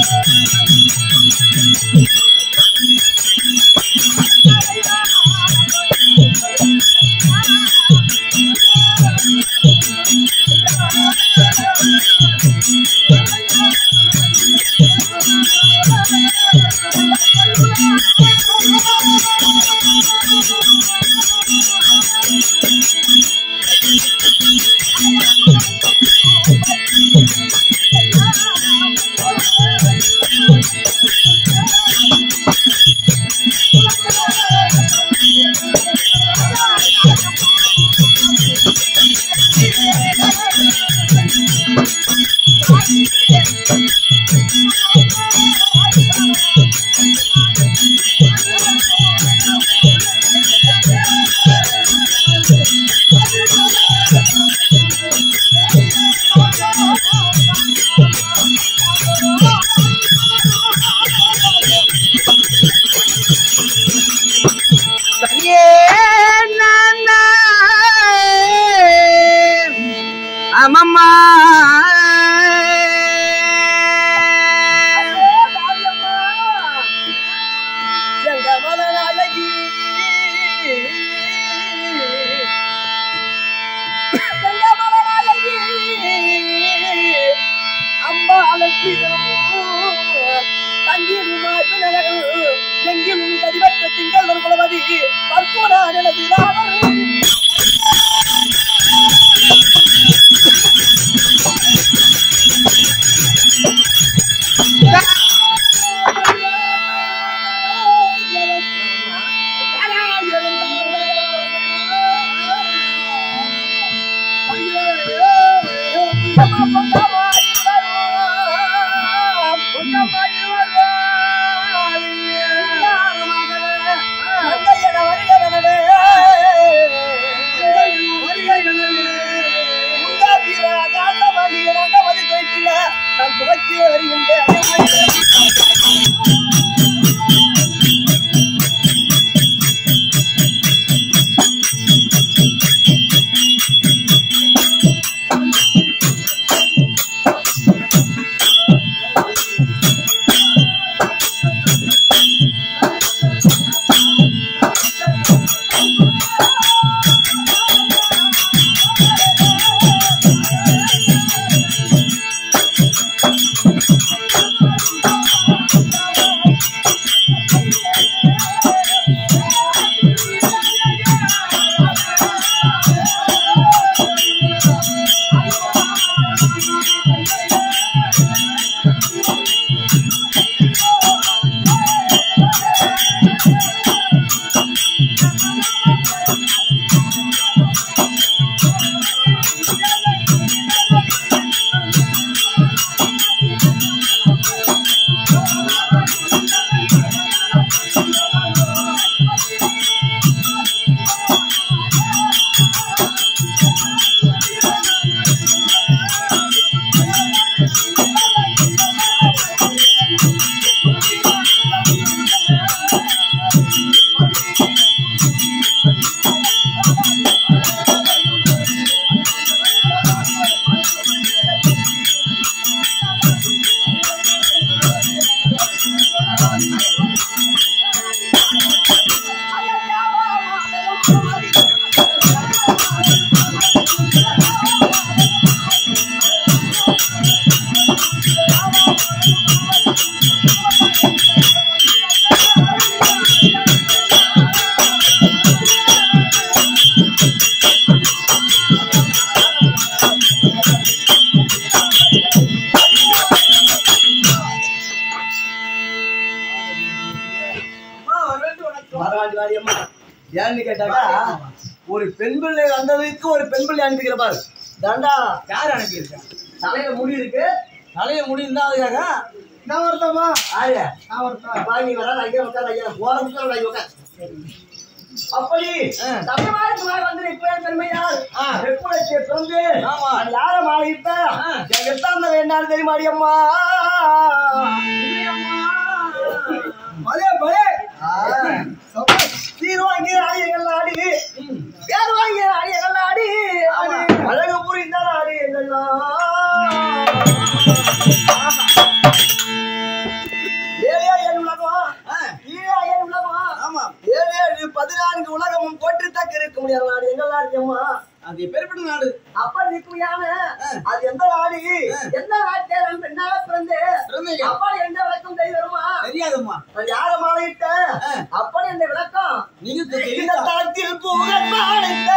ஏன்னு கேட்டாக்கா ஒரு பெண் பிள்ளை வந்ததுக்கு ஒரு பெண் பிள்ளை அனுப்பிக்கிற பாரு தாண்டா. யார் அனுப்பியிருக்கா? தலையில முடி இருக்கு, தலைய முடி இருந்தா அதுக்காக நான் வரட்டாமா? ஆயா நான் வரட்டா? பாய் வர ஐயா உட்கார், ஐயா போற முக்கியம் ஐயா உட்கார். அப்படி தமிழ்நாட்டு மாறி வந்து இப்ப பெருமையால் வெப்புலத்தை பிறந்து யார மாறிட்ட எங்க எத்தாந்த வேண்டாம் தெரியுமா அடியம்மா? பலே பலே சீர் வாங்கி ஆடி எங்கள் ஆடி, பேர் வாங்கி ஆடி எங்கள் ஆடி, அழகு புரிந்தால் ஆடி எங்கெல்லாம் 14 உலகமும் போற்றுத்தக்க இருக்க முடியாத நாடு எங்க நாடு அம்மா? அது எப்பேற்பட்ட நாடு? அப்ப நிற்குமையான அது எந்த நாடு? எந்த நாட்டே பெண்ணாக பிறந்து அப்பா எந்த விளக்கம் தெரியுமா? தெரியாதம்மா. யார மாலையிட்ட அப்படி எந்த விளக்கம் நீங்க இந்த தளத்தில் புகழ் மாலையிட்ட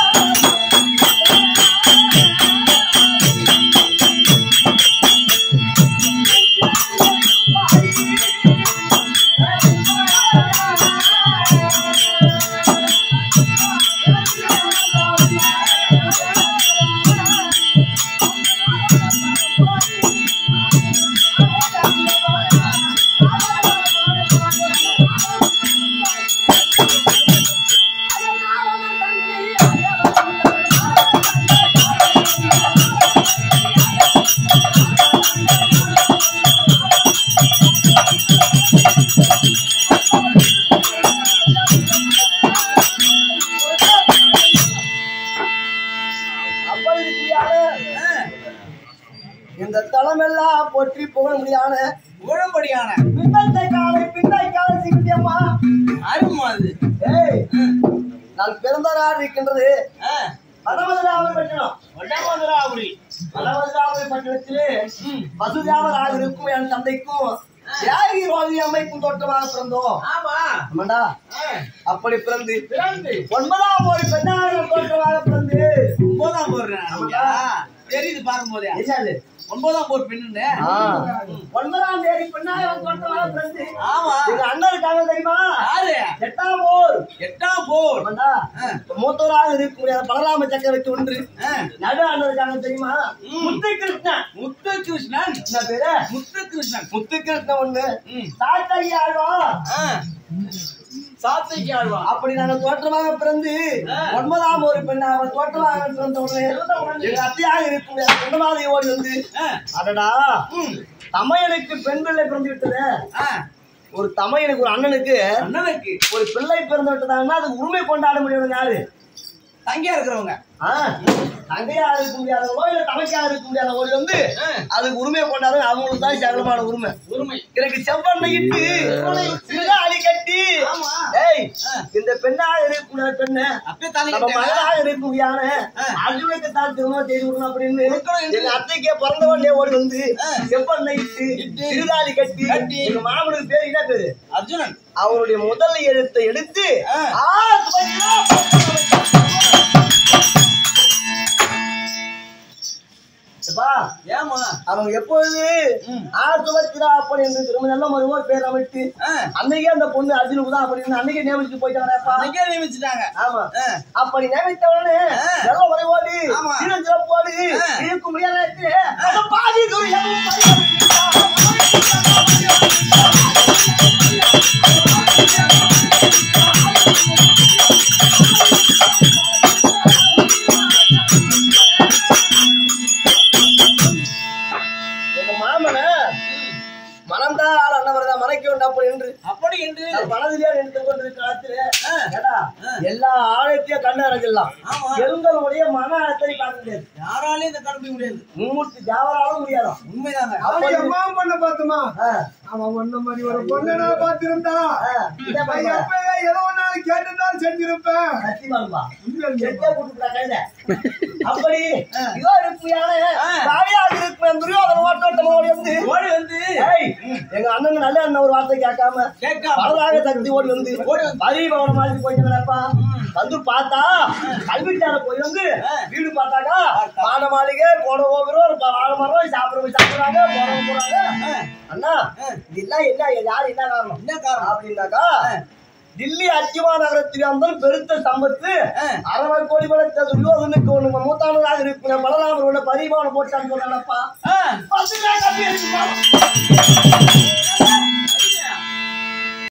இந்த தளமெல்லாம் போற்றி புகழ முடியான புகழும்படியான பின்னை காலை சிக்கியம்மா அருமா அது. நான் பிறந்த நாடு இருக்கின்றது வடமதுராவதி பட்டணம். வடமதுராவதி பட்டணத்திலே வசுதாவராக இருக்கும் என் தந்தைக்கும் தியாகி அம்மைக்கும் தோட்டமாக பிறந்தோம். ஆமாண்டா. அப்படி பிறந்து 9ஆம் ஒரு பெண்ணாக தோட்டமாக பிறந்து 9ஆம் போர் தெரியுது பார்க்கும் போதே. என்னது 9ஆம் போர் பெண்ணு? 9ஆம் தேதி பெண்ணாக தோட்டமாக பிறந்து. ஆமா. எங்க அண்ணன் இருக்காங்க தெரியுமா? யாரு? 8ஆம் போர். 8ஆம் போர். ஆமாண்டா. மூத்தவராக இருக்கக்கூடிய பலராம சக்கரவர்த்தி ஒன்று நடு அண்ணன் இருக்காங்க தெரியுமா? முத்துகிருஷ்ணன். முத்துகிருஷ்ணன் என்ன பேரு? முத்துகிருஷ்ணன். முத்துகிருஷ்ணன் ஒண்ணு சாத்தகி ஆழ்வார். சாத்தகி ஆழ்வார். அப்படி நாங்க தோற்றமாக பிறந்து 9ஆம் ஒரு பெண்ணாக தோற்றமாக பிறந்த உடனே எங்க அத்தையாக இருக்கும் சொந்தமாக ஓடி வந்து அடடா தமையனுக்கு பெண் பிள்ளை பிறந்து விட்டது. ஒரு தமையனுக்கு ஒரு அண்ணனுக்கு ஒரு பிள்ளை பிறந்து விட்டதாங்கன்னா அதுக்கு உரிமை கொண்டாட முடியும். யாரு? தங்கையா இருக்கிறவங்க. தங்கையா இருக்க முடியாதவோ இல்ல தமைக்கா இருக்க முடியாதவோ வந்து அதுக்கு உரிமையை கொண்டாடு. அவங்களுக்கு தான் சகலமான உரிமை. எனக்கு செவ்வண்ணை இட்டு சிறுகாலி கட்டி இந்த பெண்ணாக இருக்கக்கூடிய பெண்ணு நம்ம மகளாக இருக்கக்கூடியான அர்ஜுனுக்கு தான் திருமணம் செய்து விடணும் அப்படின்னு எங்க அத்தைக்கே பிறந்த உடனே ஓடி வந்து செவ்வண்ணை இட்டு சிறுகாலி கட்டி எங்க மாமனுக்கு பேரு என்ன பேரு? அர்ஜுனன். அவருடைய முதல் எழுத்தை எடுத்து அவங்க எப்பொழுது ஆசுவத்திரா அப்படி என்று திரும்ப நல்ல மருமோர் பேர் அமைத்து அன்னைக்கே அந்த பொண்ணு அர்ஜுனுக்கு தான் அப்படின்னு அன்னைக்கே நியமிச்சு போயிட்டாங்க. நியமிச்சுட்டாங்க. ஆமா. அப்படி நியமித்த உடனே நல்ல மறைவோடு சிறப்போடு இருக்க முடியாத பாதி அப்படி என்று மனதிலே நினைத்து கொண்டிருக்கிற எல்லா ஆழத்தையும் கண்டறிஞ்சிடலாம். எங்களுடைய மன அழுத்தத்தை காட்ட முடியாது. யாராலையும் இதை காட்ட முடியாது. மும்மூர்த்தி தேவராலும் முடியாது. உண்மைதாங்க. அவன் அம்மா பண்ண பார்த்தோமா? அவன் ஒண்ணு மாதிரி ஒரு பொண்ணு நான் பார்த்திருந்தா ஏதோ ஒன்னாலும் கேட்டுதான் செஞ்சிருப்பேன். அப்படி இதோ இருப்பையான துரியோதன ஓட்டோட்டமோடி வந்து ஓடி வந்து எங்க அண்ணன் நல்ல அண்ணன் ஒரு வார்த்தை கேட்காம பலதாக சக்தி ஓடி வந்து பரிபவன மாதிரி போயிட்டாங்கப்பா. வந்து பார்த்தா கல்விச்சார போய் வந்து வீடு பார்த்தாக்கா பாட மாளிகை போட போகிறோம் வாழை மரம் சாப்பிடுறாங்க போறாங்க. அண்ணா இதெல்லாம் என்ன யாரு என்ன காரணம் அப்படின்னாக்கா டில்லி அச்சிமா நகரத்தில் வந்தால் பெருத்த சம்பத்து 60 கோடி பலத்த துரியோதனுக்கு ஒண்ணு மூத்தானதாக இருக்கிற பலராமரோட பரிமாணம் போட்டான்னு சொன்னாப்பா.